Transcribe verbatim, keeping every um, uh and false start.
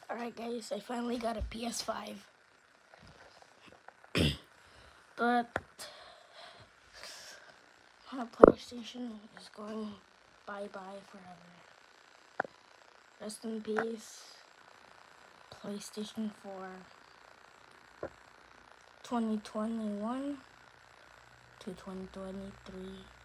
Alright guys, I finally got a P S five. But my PlayStation is going bye-bye forever. Rest in peace, PlayStation four twenty twenty-one to twenty twenty-three.